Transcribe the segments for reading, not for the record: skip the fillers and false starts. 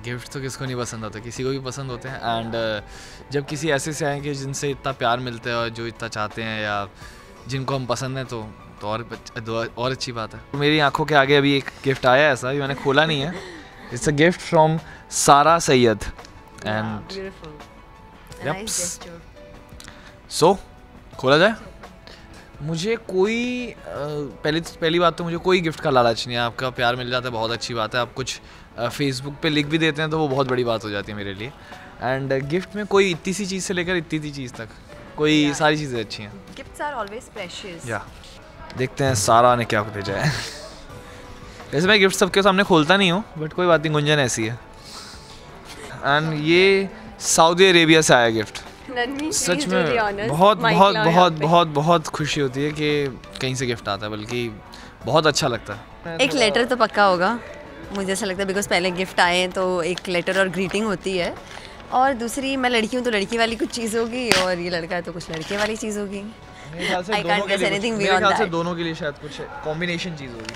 Gift तो किसको नहीं पसंद होता, किसी को भी पसंद होते हैं। एंड जब किसी ऐसे से आए कि जिनसे इतना प्यार मिलता है और जो इतना चाहते हैं या जिनको हम पसंद हैं तो और अच्छी बात है। मेरी आंखों के आगे अभी एक गिफ्ट आया है ऐसा, अभी मैंने खोला नहीं है। इट्स अ गिफ्ट फ्रॉम सारा सैयद एंड सो खोला जाए। मुझे कोई पहली बात तो मुझे कोई गिफ्ट का लालच नहीं है। आपका प्यार मिल जाता है बहुत अच्छी बात है। आप कुछ फेसबुक पे लिख भी देते हैं तो वो बहुत बड़ी बात हो जाती है मेरे लिए। एंड गिफ्ट में कोई इतनी सी चीज़ से लेकर इतनी सी चीज़ तक कोई सारी चीज़ें अच्छी हैं। Gifts are always precious. या देखते हैं सारा ने क्या भेजा है। वैसे मैं गिफ्ट सबके सामने खोलता नहीं हूँ, बट कोई बात नहीं, गुंजन ऐसी है। एंड ये सऊदी अरेबिया से आया गिफ्ट। सच में बहुत बहुत बहुत बहुत बहुत खुशी होती है कि कहीं से गिफ्ट आता है, बल्कि बहुत अच्छा लगता है। एक लेटर तो पक्का होगा, मुझे ऐसा लगता है, बिकॉज पहले गिफ्ट आए तो एक लेटर और ग्रीटिंग होती है, और दूसरी मैं लड़की हूँ तो लड़की वाली कुछ चीज़ होगी, और ये लड़का है तो कुछ लड़के वाली चीज़ होगी। मेरे ख्याल से दोनों के लिए शायद कुछ कॉम्बिनेशन चीज़ होगी।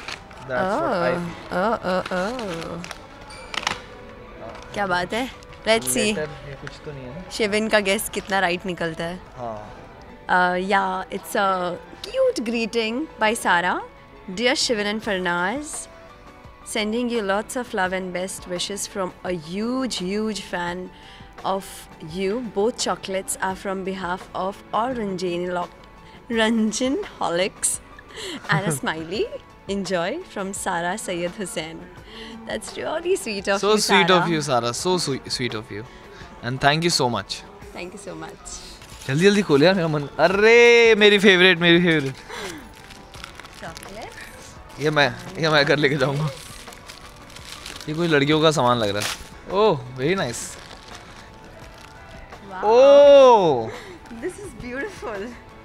क्या बात है, लेट्स सी। कुछ तो नहीं है। शिविन का गेस कितना राइट निकलता है। या it's a cute greeting by Sara. Dear Shivin and Farnaz, sending you lots of love and best wishes from a huge fan of you. Both chocolates are from behalf of all Ranjan holics and a smiley. Enjoy from Sara Sayyed Hussain. That's really sweet of you, Sara. So sweet of you, Sara. So sweet of you. And thank you so much. Thank you so much. जल्दी जल्दी खोल यार, मेरा मन। अरे मेरी favourite chocolate. ये मैं घर लेके जाऊंगा। ये कोई लड़कियों का सामान लग रहा है। Oh very nice. Oh this is beautiful.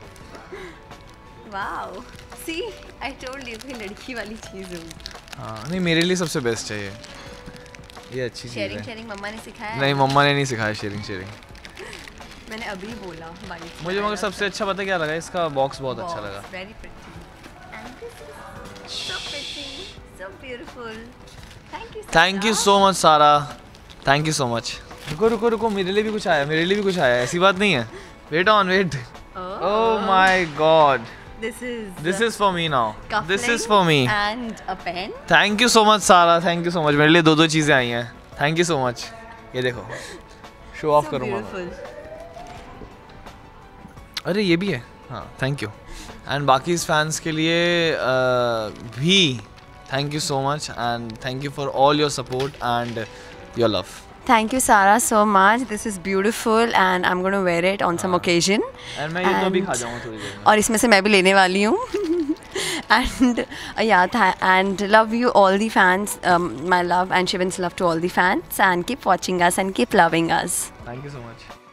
Wow, see I told you कि लड़की वाली चीज होगी। हाँ नहीं, मेरे लिए सबसे बेस्ट है ये अच्छी चीज़ है। शेयरिंग मम्मा ने सिखाया? नहीं, मम्मा ने नहीं सिखाया शेयरिंग। मैंने अभी बोला मुझे, मगर सबसे अच्छा पता क्या लगा, इसका बॉक्स बहुत अच्छा लगा। Very pretty and this is so pretty, so beautiful. Thank you so much Sara, thank you so much. रुको, मेरे लिए भी कुछ आया, ऐसी बात नहीं है। Wait. Oh my god, this is for me now, this is for me and a pen. Thank you so much Sara, thank you so much. मेरे लिए दो चीज़ें आई हैं, थैंक यू सो मच। ये देखो, शो ऑफ करूँगा। अरे ये भी है, हाँ थैंक यू। एंड बाकी इस फैंस के लिए भी thank you so much, and thank you for all your support and your love. Thank you Sara so much, this is beautiful and I'm going to wear it on some occasion. And मैं ये तो भी खा जाऊँगा थोड़ी देर में, और इसमें से मैं भी लेने वाली हूँ। And and love you all the fans, my love and Shivan's love to all the fans, and keep watching us and keep loving us. Thank you so much.